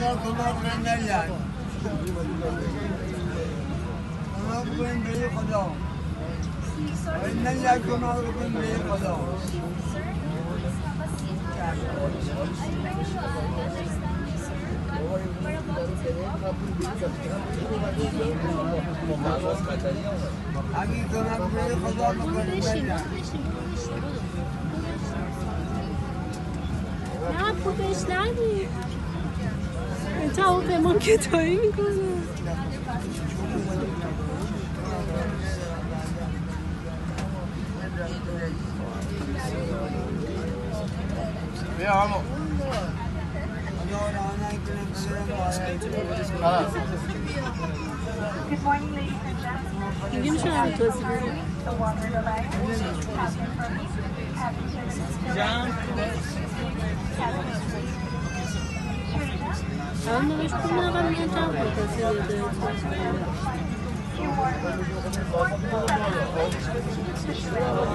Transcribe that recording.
خدا کمک من نگرد کمک بکنیم به خدا نگرد کمک بکنیم به خدا اگه کمک به خدا بکنیم نه پولش ندید هواپیما کتایی میکنه بیا همو دیگه میشه همه توضیح بدید الان نوش پول نقل میگن چند خود توضیح بده